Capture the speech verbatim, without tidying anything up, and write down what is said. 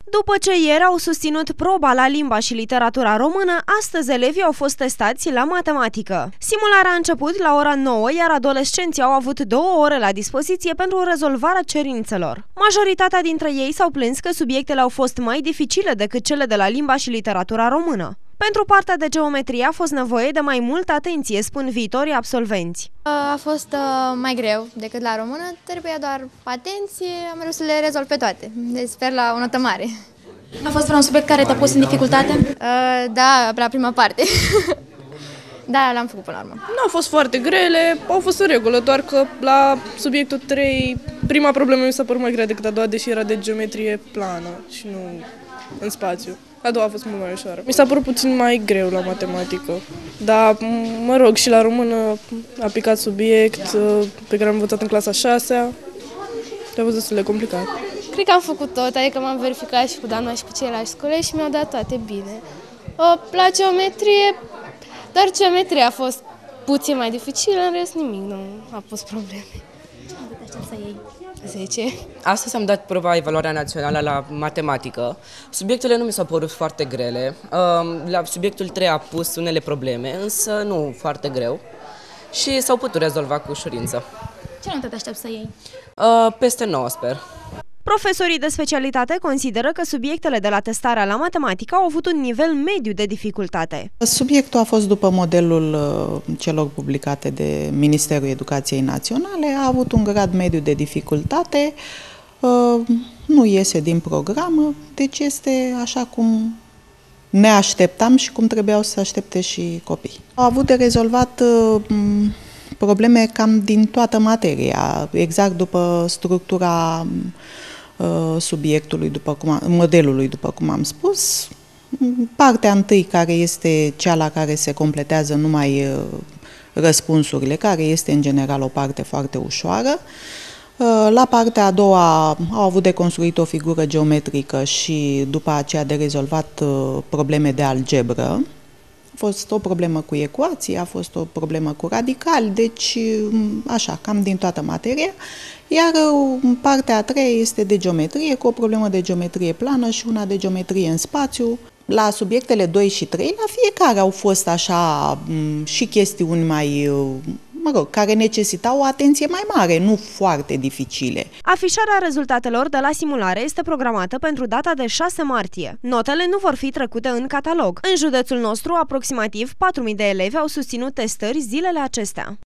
După ce ieri au susținut proba la limba și literatura română, astăzi elevii au fost testați la matematică. Simularea a început la ora nouă, iar adolescenții au avut două ore la dispoziție pentru rezolvarea cerințelor. Majoritatea dintre ei s-au plâns că subiectele au fost mai dificile decât cele de la limba și literatura română. Pentru partea de geometrie a fost nevoie de mai multă atenție, spun viitorii absolvenți. A fost uh, mai greu decât la română, trebuia doar atenție, am reușit să le rezolv pe toate, deci sper la o notă mare. A fost vreun subiect care te-a pus în dificultate? Uh, da, la prima parte. Da, l-am făcut până la urmă. Nu au fost foarte grele, au fost în regulă, doar că la subiectul trei, prima problemă mi s-a părut mai grea decât a doua, deși era de geometrie plană și nu în spațiu. A doua a fost mult mai ușoară. Mi s-a părut puțin mai greu la matematică, dar, mă rog, și la română a picat subiect pe care am învățat în clasa a șasea, a fost destul de complicat. Cred că am făcut tot, adică m-am verificat și cu doamna și cu ceilalți colegi și mi-au dat toate bine. La geometrie, doar geometria a fost puțin mai dificilă, în rest nimic nu a pus probleme. Să iei? zece. Astăzi am dat proba evaluarea națională la matematică. Subiectele nu mi s-au părut foarte grele. La subiectul trei a pus unele probleme, însă nu foarte greu și s-au putut rezolva cu ușurință. Ce notă te aștepți să iei? Peste nouă, sper. Profesorii de specialitate consideră că subiectele de la testarea la matematică au avut un nivel mediu de dificultate. Subiectul a fost după modelul celor publicate de Ministerul Educației Naționale, a avut un grad mediu de dificultate, nu iese din programă, deci este așa cum ne așteptam și cum trebuiau să aștepte și copiii. Au avut de rezolvat probleme cam din toată materia, exact după structura subiectului, după cum am, modelului, după cum am spus. Partea întâi, care este cea la care se completează numai răspunsurile, care este în general o parte foarte ușoară. La partea a doua au avut de construit o figură geometrică și după aceea de rezolvat probleme de algebră. A fost o problemă cu ecuații, a fost o problemă cu radicali, deci așa, cam din toată materia. Iar partea a treia este de geometrie, cu o problemă de geometrie plană și una de geometrie în spațiu. La subiectele doi și trei, la fiecare au fost așa și chestiuni mai, mă rog, care necesitau o atenție mai mare, nu foarte dificile. Afișarea rezultatelor de la simulare este programată pentru data de șase martie. Notele nu vor fi trecute în catalog. În județul nostru, aproximativ patru mii de elevi au susținut testări zilele acestea.